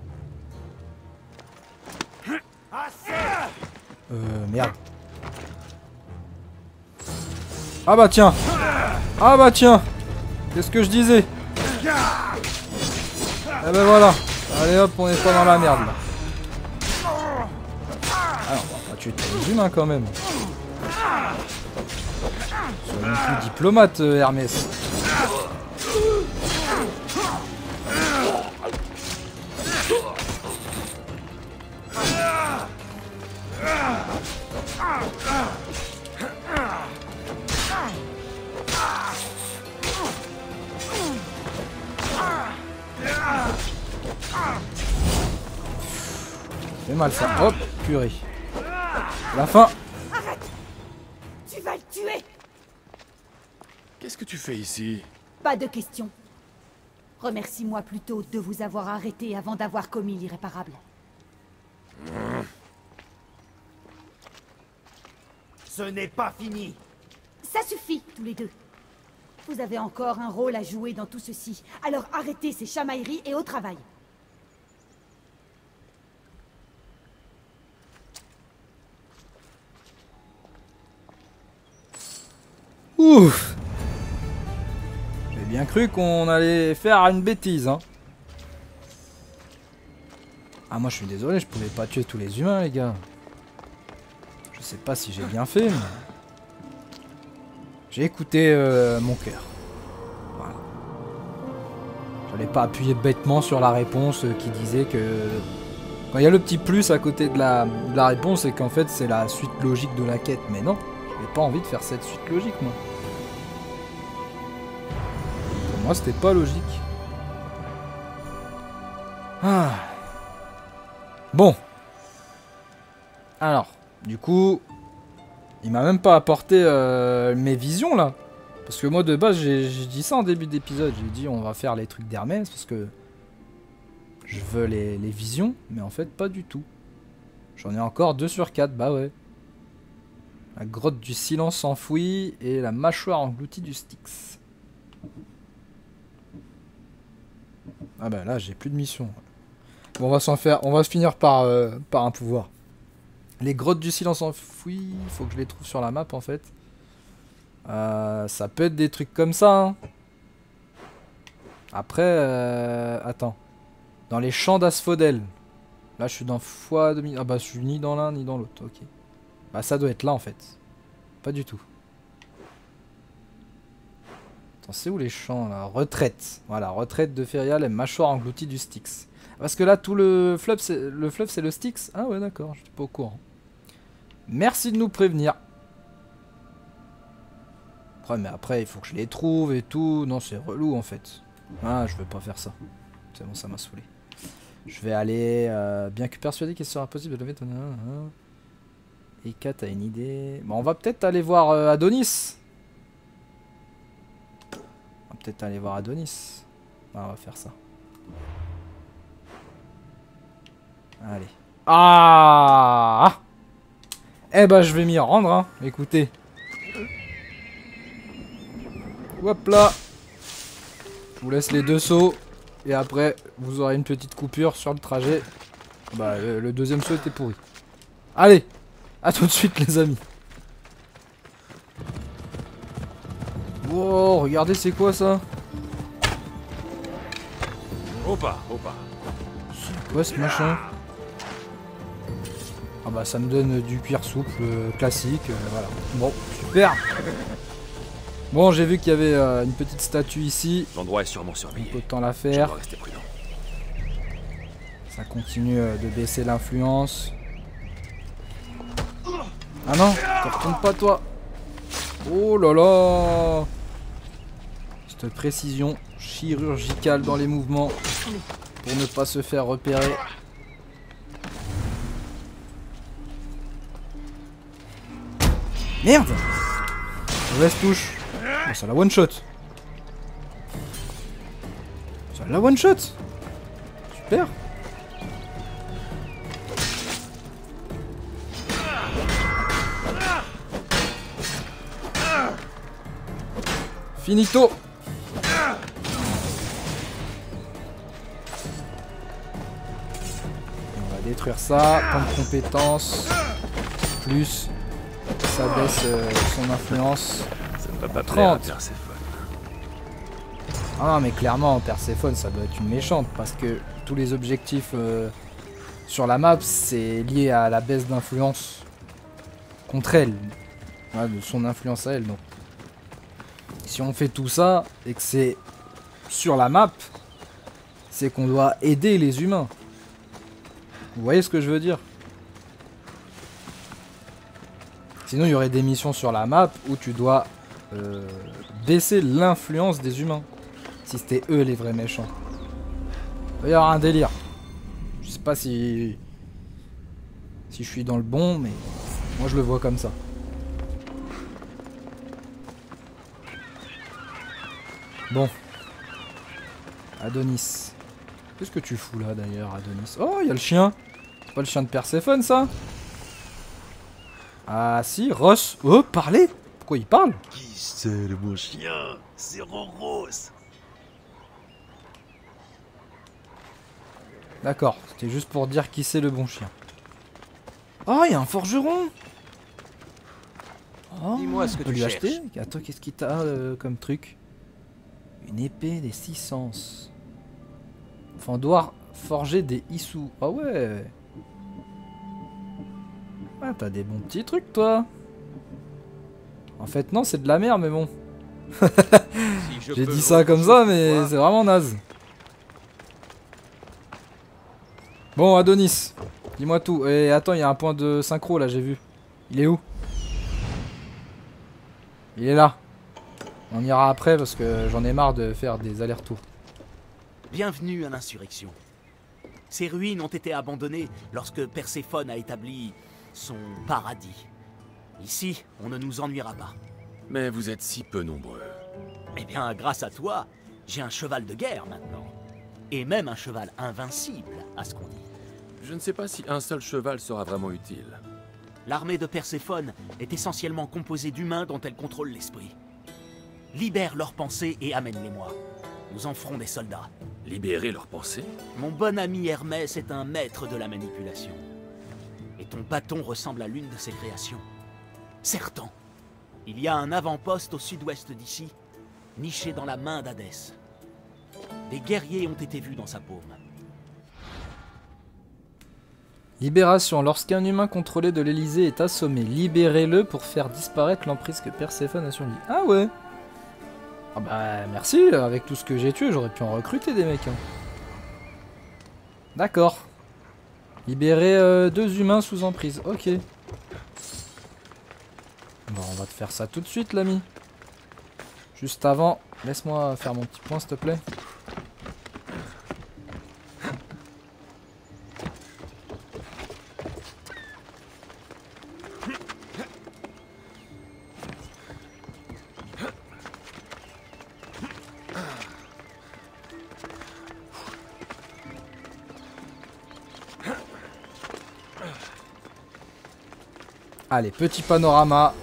Merde. Ah bah tiens. Ah bah tiens. Qu'est-ce que je disais? Eh ben voilà. Allez hop, on est pas dans la merde là. Ah non, on va pas tuer tous les humains quand même. Soyons plus diplomate, Hermès. C'est mal ça. Hop, purée. La fin. Arrête! Tu vas le tuer! Qu'est-ce que tu fais ici? Pas de question. Remercie-moi plutôt de vous avoir arrêté avant d'avoir commis l'irréparable. Ce n'est pas fini. Ça suffit, tous les deux. Vous avez encore un rôle à jouer dans tout ceci. Alors arrêtez ces chamailleries et au travail. Ouf. J'ai bien cru qu'on allait faire une bêtise, hein. Ah, moi je suis désolé, je pouvais pas tuer tous les humains, les gars. Je sais pas si j'ai bien fait, mais... J'ai écouté mon cœur. Voilà. J'allais pas appuyer bêtement sur la réponse qui disait que Quand il y a le petit plus à côté de la réponse, c'est qu'en fait c'est la suite logique de la quête. Mais non, j'ai pas envie de faire cette suite logique, moi. Pour moi, c'était pas logique. Ah. Bon. Alors, du coup, il m'a même pas apporté mes visions là. Parce que moi de base, j'ai dit ça en début d'épisode. J'ai dit on va faire les trucs d'Hermès parce que je veux les visions. Mais en fait, pas du tout. J'en ai encore 2 sur 4, bah ouais. La grotte du silence enfouie et la mâchoire engloutie du Styx. Ah bah là, j'ai plus de mission. Bon, on va se finir par un pouvoir. Les grottes du silence enfouies, il faut que je les trouve sur la map en fait. Ça peut être des trucs comme ça. Hein. Après, attends. Dans les champs d'Asphodel. Là, je suis dans x2000. Ah bah, je suis ni dans l'un ni dans l'autre. Ok. Bah, ça doit être là en fait. Pas du tout. Attends, c'est où les champs là? Retraite. Voilà, retraite de Ferial et mâchoire engloutie du Styx. Parce que là, tout le fleuve, c'est le Styx. Ah ouais, d'accord, je suis pas au courant. Merci de nous prévenir. Ouais, mais après, il faut que je les trouve et tout. Non, c'est relou en fait. Ah, je veux pas faire ça. C'est bon, ça m'a saoulé. Je vais aller, bien que persuadé qu'il sera possible de lever ton... Et Kat a une idée. Bon, on va peut-être aller voir Adonis. On va peut-être aller voir Adonis. Ah, on va faire ça. Allez. Ah! Eh ben, je vais m'y rendre, hein. Écoutez. Hop là. Je vous laisse les 2 sauts. Et après, vous aurez une petite coupure sur le trajet. Bah, le deuxième saut était pourri. Allez! À tout de suite, les amis. Wow, regardez, c'est quoi ça? Opa, opa. C'est quoi ce machin? Ah bah ça me donne du cuir souple classique, voilà. Bon, super. Bon, j'ai vu qu'il y avait une petite statue ici. L'endroit est sûrement surveillé. Autant la Je faire. dois rester prudent. Ça continue de baisser l'influence. Ah non, te retourne pas toi. Oh là là. Cette précision chirurgicale dans les mouvements pour ne pas se faire repérer. Merde! Mauvaise touche. Oh, ça la one shot. Ça la one shot. Super. Finito. On va détruire ça. Point de compétence. Plus. Ça baisse son influence. Ça ne va pas plaire à Perséphone. Ah non, mais clairement, Perséphone, ça doit être une méchante. Parce que tous les objectifs sur la map, c'est lié à la baisse d'influence contre elle. Ouais, de son influence à elle, donc. Si on fait tout ça, et que c'est sur la map, c'est qu'on doit aider les humains. Vous voyez ce que je veux dire? Sinon, il y aurait des missions sur la map où tu dois baisser l'influence des humains. Si c'était eux les vrais méchants. Il va y avoir un délire. Je sais pas si je suis dans le bon, mais moi je le vois comme ça. Bon. Adonis. Qu'est-ce que tu fous là d'ailleurs, Adonis? Oh, il y a le chien. C'est pas le chien de Perséphone, ça? Ah si, Ross. Oh, parlez. Pourquoi il parle? Qui c'est le bon chien? C'est Roros. D'accord, c'était juste pour dire qui c'est le bon chien. Oh, il y a un forgeron. Oh, Dis-moi ce que on peut tu lui cherches. acheter. Attends, qu'est-ce qu'il t'a comme truc? Une épée des 6 sens. Enfin, on doit forger des issous. Ah ouais. Ah, t'as des bons petits trucs, toi. En fait, non, c'est de la merde, mais bon. J'ai dit ça comme ça, mais c'est vraiment naze. Bon, Adonis, dis-moi tout. Et attends, il y a un point de synchro là, j'ai vu. Il est où? Il est là. On ira après parce que j'en ai marre de faire des allers-retours. Bienvenue à l'insurrection. Ces ruines ont été abandonnées lorsque Perséphone a établi son paradis. Ici, on ne nous ennuiera pas. Mais vous êtes si peu nombreux. Eh bien, grâce à toi, j'ai un cheval de guerre maintenant. Et même un cheval invincible, à ce qu'on dit. Je ne sais pas si un seul cheval sera vraiment utile. L'armée de Perséphone est essentiellement composée d'humains dont elle contrôle l'esprit. Libère leurs pensées et amène-les-moi. Nous en ferons des soldats. Libérer leurs pensées? Mon bon ami Hermès est un maître de la manipulation. Et ton bâton ressemble à l'une de ses créations. Sertan. Il y a un avant-poste au sud-ouest d'ici, niché dans la main d'Hadès. Des guerriers ont été vus dans sa paume. Libération. Lorsqu'un humain contrôlé de l'Elysée est assommé, libérez-le pour faire disparaître l'emprise que Perséphone a sur lui. Ah ouais. Ah bah merci, avec tout ce que j'ai tué, j'aurais pu en recruter des mecs. Hein. D'accord. Libérer 2 humains sous emprise, ok. Bon, on va te faire ça tout de suite, l'ami. Juste avant, laisse-moi faire mon petit point, s'il te plaît. Allez, petit panorama.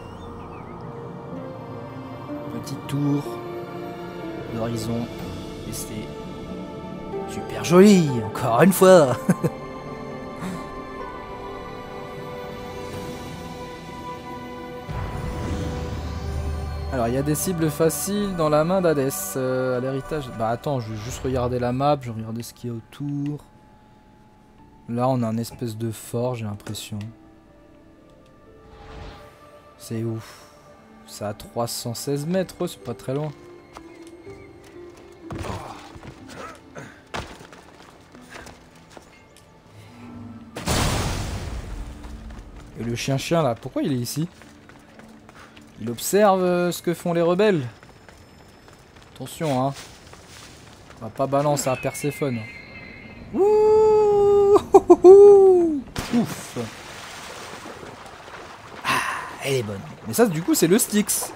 Petite tour d'horizon. Et c'est super joli, encore une fois. Alors, il y a des cibles faciles dans la main d'Hadès. À l'héritage. Bah attends, je vais juste regarder la map, je vais regarder ce qu'il y a autour. Là, on a un espèce de fort, j'ai l'impression. C'est ouf. C'est à 316 mètres, c'est pas très loin. Et le chien là, pourquoi il est ici? Il observe ce que font les rebelles. Attention hein. On va pas balancer à Perséphone. Ouh. Ouf. Elle est bonne. Mais ça, du coup, c'est le Styx.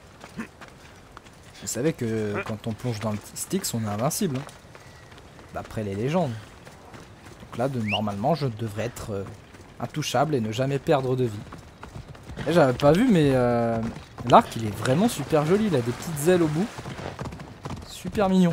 Vous savez que quand on plonge dans le Styx, on est invincible. Hein, d'après les légendes. Donc là, normalement, je devrais être intouchable et ne jamais perdre de vie. J'avais pas vu, mais l'arc, il est vraiment super joli. Il a des petites ailes au bout. Super mignon.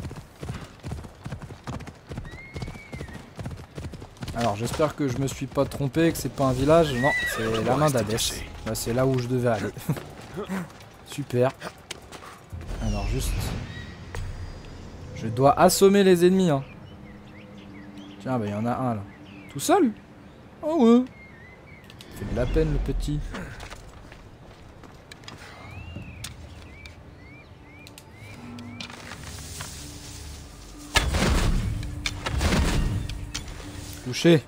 Alors j'espère que je me suis pas trompé, que c'est pas un village. Non, c'est la main d'Hadès. Bah, c'est là où je devais aller. Super. Alors juste... Je dois assommer les ennemis. Hein. Tiens, bah il y en a un là. Tout seul? Oh ouais. Il fait de la peine le petit. Touché.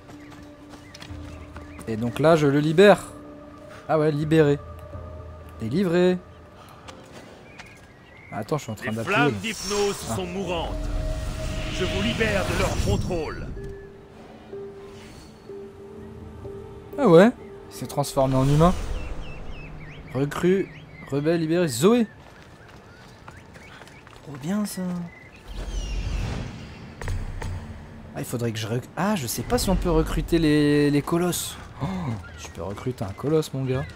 Et donc là, je le libère. Ah ouais, libéré. Délivré. Attends, je suis en train d'appuyer. Les flammes d'hypnose sont mourantes. Je vous libère de leur contrôle. Ah ouais, il s'est transformé en humain. Recrue, rebelle libéré, Zoé. Trop bien ça. Ah, il faudrait que je Ah, je sais pas si on peut recruter les colosses. Oh, je peux recruter un colosse, mon gars.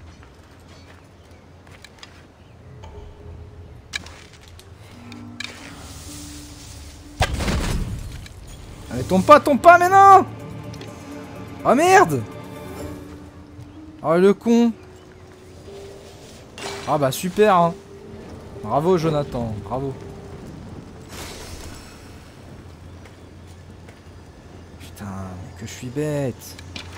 Allez, tombe pas, mais non! Oh merde! Oh le con! Ah bah super, hein. Bravo Jonathan, bravo. Putain, mais que je suis bête.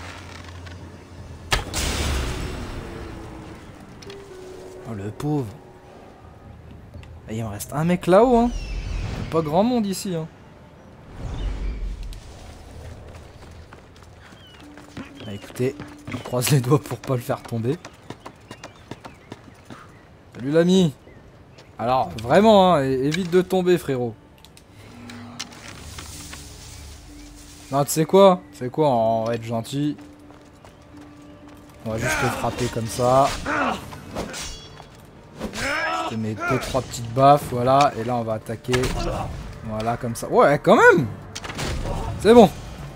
Oh le pauvre. Et il me reste un mec là-haut, hein. Pas grand monde ici, hein. écoutez, on croise les doigts pour pas le faire tomber. Salut l'ami. Alors, vraiment, hein, évite de tomber, frérot. Non, tu sais quoi? On va être gentil. On va juste te frapper comme ça. Je te mets 2-3 petites baffes, voilà. Et là, on va attaquer. Voilà, comme ça. Ouais, quand même! C'est bon.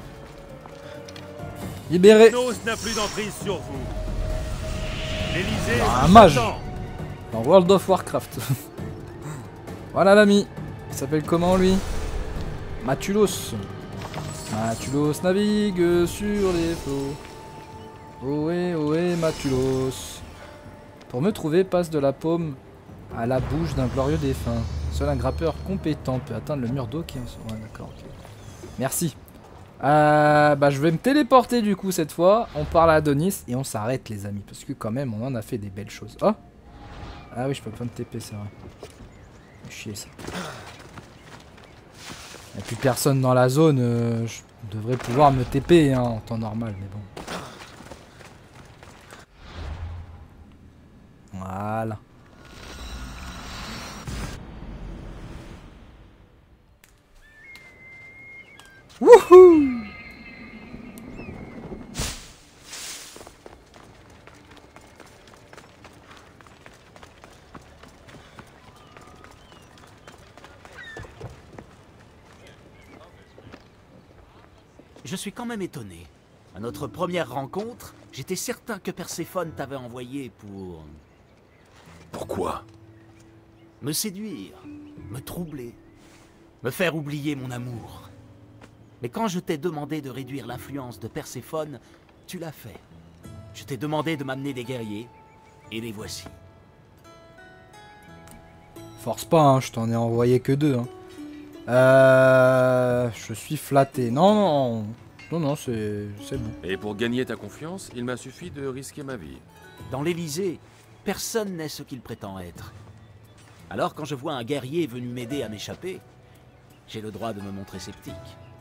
Libéré. Thanos n'a plus d'emprise sur vous. L'Élysée Un mage. Dans World of Warcraft. Voilà l'ami. Il s'appelle comment lui? Matulos. Matulos navigue sur les flots. Ohé, Matulos. Pour me trouver, passe de la paume à la bouche d'un glorieux défunt. Seul un grappeur compétent peut atteindre le mur d'eau qui est... Ouais, d'accord, ok. Merci. Bah je vais me téléporter du coup cette fois. On parle à Adonis et on s'arrête les amis. Parce que quand même on en a fait des belles choses. Oh. Ah oui, je peux pas me TP, c'est vrai. Chier ça. Y'a plus personne dans la zone. Je devrais pouvoir me TP hein, en temps normal, mais bon. Voilà. Wouhou! Je suis quand même étonné. À notre première rencontre, j'étais certain que Perséphone t'avait envoyé pour... Pourquoi? me séduire, me troubler, me faire oublier mon amour. Mais quand je t'ai demandé de réduire l'influence de Perséphone, tu l'as fait. Je t'ai demandé de m'amener des guerriers, et les voici. Force pas, hein, je t'en ai envoyé que 2. Hein. Je suis flatté. Non, c'est bon. Et pour gagner ta confiance, il m'a suffi de risquer ma vie. Dans l'Élysée, personne n'est ce qu'il prétend être. Alors quand je vois un guerrier venu m'aider à m'échapper, j'ai le droit de me montrer sceptique.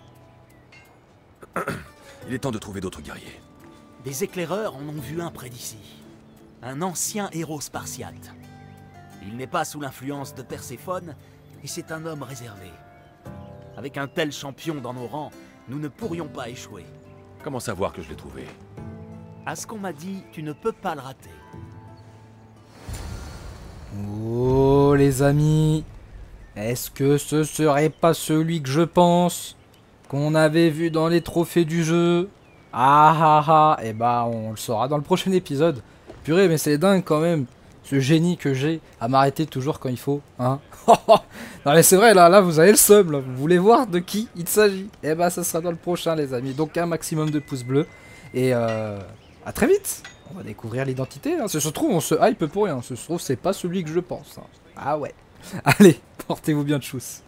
Il est temps de trouver d'autres guerriers. Des éclaireurs en ont vu un près d'ici. Un ancien héros spartiate. Il n'est pas sous l'influence de Perséphone, et c'est un homme réservé. Avec un tel champion dans nos rangs, nous ne pourrions pas échouer. Comment savoir que je l'ai trouvé? À ce qu'on m'a dit, tu ne peux pas le rater. Oh les amis, est-ce que ce serait pas celui que je pense qu'on avait vu dans les trophées du jeu? Et bah on le saura dans le prochain épisode. Purée mais c'est dingue quand même, ce génie que j'ai à m'arrêter toujours quand il faut, hein. Non mais c'est vrai là vous avez le seum là. Vous voulez voir de qui il s'agit? Et bah ça sera dans le prochain les amis, donc un maximum de pouces bleus et à très vite. On va découvrir l'identité, hein. Se trouve on se hype pour rien, se trouve c'est pas celui que je pense, hein. Ah ouais. Allez, portez-vous bien tchuss.